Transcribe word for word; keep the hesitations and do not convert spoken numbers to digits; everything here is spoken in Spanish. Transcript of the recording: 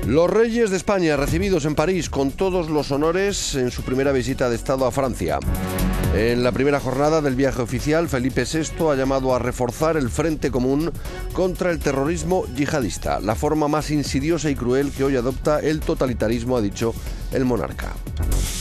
Los reyes de España recibidos en París con todos los honores en su primera visita de Estado a Francia. En la primera jornada del viaje oficial, Felipe sexto ha llamado a reforzar el frente común contra el terrorismo yihadista, la forma más insidiosa y cruel que hoy adopta el totalitarismo, ha dicho el monarca.